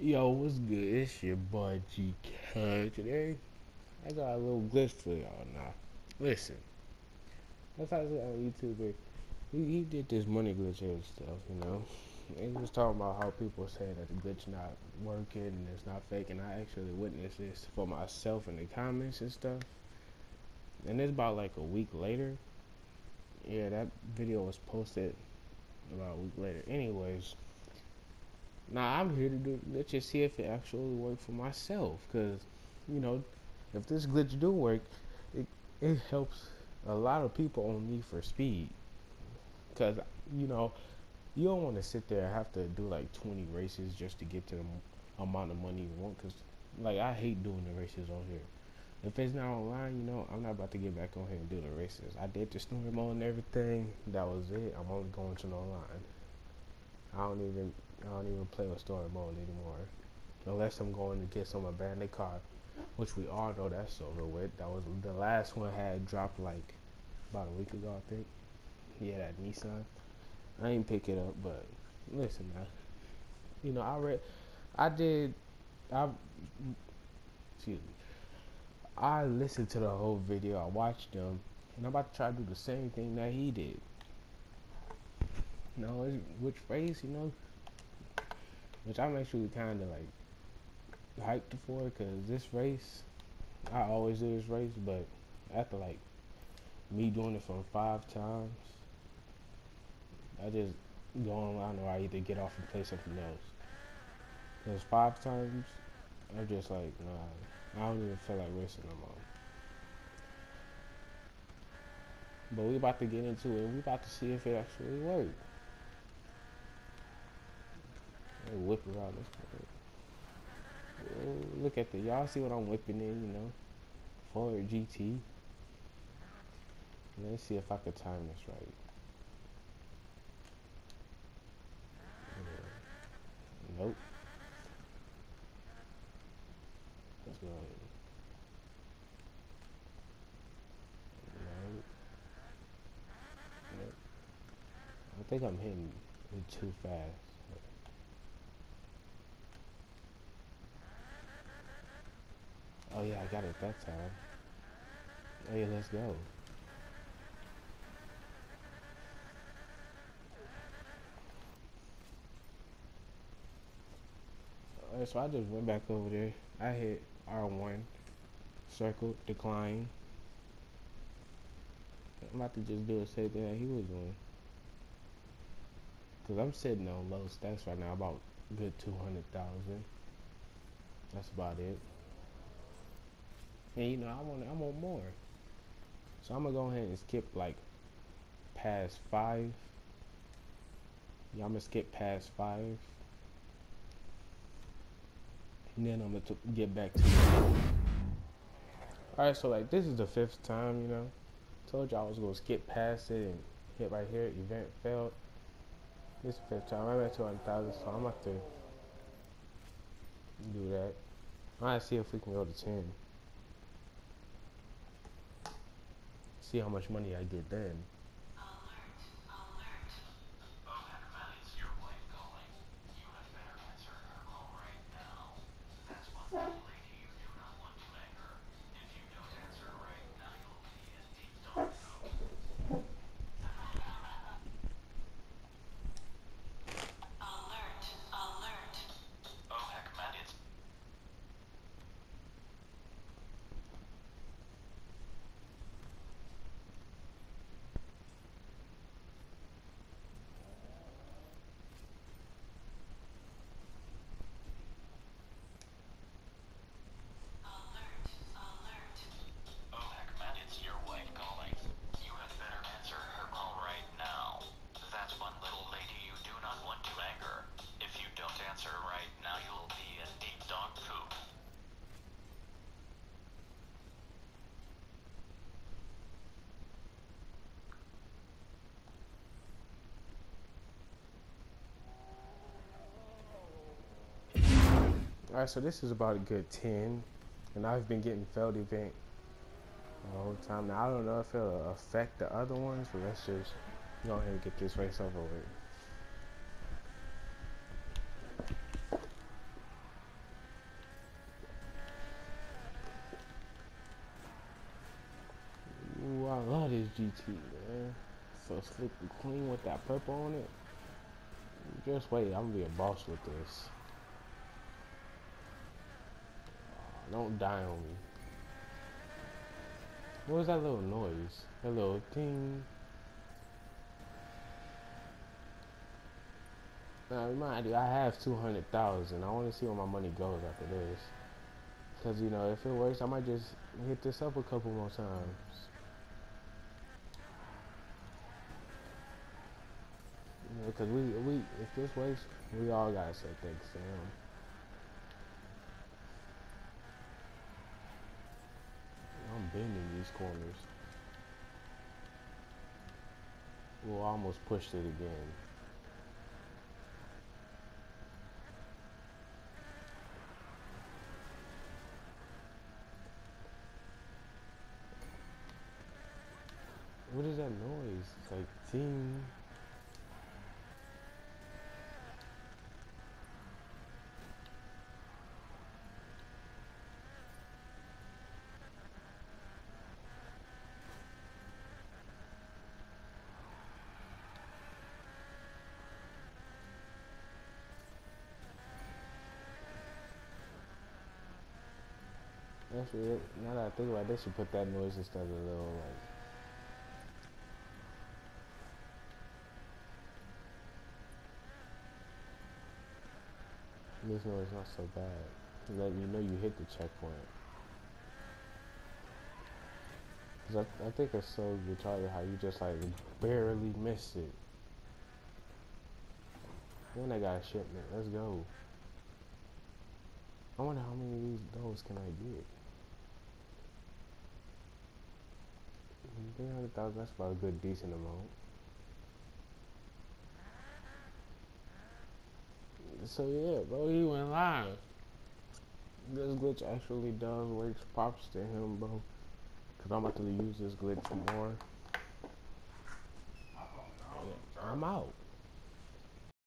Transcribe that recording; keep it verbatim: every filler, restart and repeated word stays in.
Yo, what's good? It's your boy G K. Today, I got a little glitch for y'all now. Listen, that's how I said on YouTube. He, he did this money glitch and stuff, you know. And he was talking about how people say that the glitch not working and it's not fake. And I actually witnessed this for myself in the comments and stuff. And it's about like a week later. Yeah, that video was posted about a week later. Anyways, now I'm here to do let's just see if it actually worked for myself, cause you know if this glitch do work, it it helps a lot of people on Need for Speed, cause you know you don't want to sit there and have to do like twenty races just to get to the amount of money you want, cause like I hate doing the races on here. If it's not online, you know, I'm not about to get back on here and do the races. I did the story mode and everything. That was it. I'm only going to the online. I don't even I don't even play with story mode anymore. Unless I'm going to get some abandoned car, which we all know that's over with. That was the last one had dropped like about a week ago, I think. Yeah, that Nissan. I ain't pick it up, but listen now. You know, I read, I did, I, excuse me. I listened to the whole video. I watched them, and I'm about to try to do the same thing that he did. You know, which phrase, you know, which I'm actually kind of like hyped for, because this race, I always do this race, but after like me doing it for five times, I just go online or I either get off and play something else. Because five times, I'm just like, nah, I don't even feel like racing no more. But we about to get into it. We about to see if it actually works. Whip around this point. Oh, look at the, y'all see what I'm whipping in, you know? Ford G T. Let's see if I can time this right. Yeah. Nope. Let's go ahead. Nope. Nope. I think I'm hitting it too fast. Oh yeah, I got it that time. Hey, let's go. Alright, so I just went back over there. I hit R one, circle, decline. I'm about to just do the same thing that he was doing. Cause I'm sitting on low stacks right now, about good two hundred thousand. That's about it. And you know, I want, I want more. So I'm gonna go ahead and skip like past five. Yeah, I'm gonna skip past five. And then I'm gonna get back to it. Alright, so like this is the fifth time, you know. Told you I was gonna skip past it and hit right here, event failed. This is the fifth time. I'm at two hundred thousand, so I'm about to do that. I want to see if we can go to ten. See how much money I get then. Alright, so this is about a good ten. And I've been getting failed event the whole time. Now I don't know if it'll affect the other ones, but let's just go ahead and get this race over with. T, man. So slick and clean with that purple on it. Just wait, I'm gonna be a boss with this. Uh, don't die on me. What was that little noise? That little ting. Now remind you, I have two hundred thousand. I want to see where my money goes after this. Cause you know, if it works, I might just hit this up a couple more times. You know, cause we we if this works, we all gotta say thanks to him. I'm bending these corners. Well, I almost pushed it again. What is that noise? It's like ting. Actually, now that I think about it, they should put that noise instead of the little like. This noise not so bad. To let you know you hit the checkpoint. Cause I, I think it's so retarded how you just like barely miss it. And I got a shipment. Let's go. I wonder how many of these those can I get. Three hundred thousand. That's about a good, decent amount. So yeah, bro, he went live. This glitch actually does work. Props to him, bro. Cause I'm about to use this glitch more. I'm out.